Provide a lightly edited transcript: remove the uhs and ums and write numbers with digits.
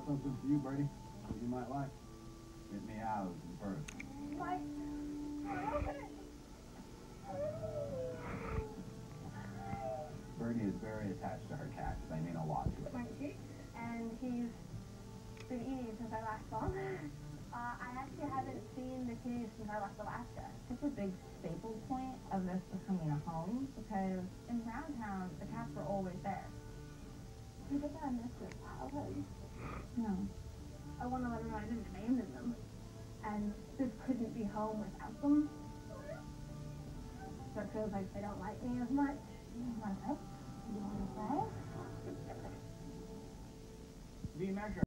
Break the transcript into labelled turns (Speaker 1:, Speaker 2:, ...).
Speaker 1: got something for you, Birdie, that you might like. Get meows first.
Speaker 2: Why?
Speaker 1: Birdie is very attached to her cats. They mean a lot to her.
Speaker 2: Aren't you? And he's been eating since I last saw him. I actually haven't seen the kitties since I left Alaska.
Speaker 3: It's a big staple point of this becoming a home because in Brown Town, the cats were always there.
Speaker 2: Do you think I miss your childhood?
Speaker 3: No.
Speaker 2: I want to let them know I didn't abandon them. And this couldn't be home without them. So it feels like they don't like me as much.
Speaker 3: You want to play?
Speaker 2: You want to play?
Speaker 1: Do you measure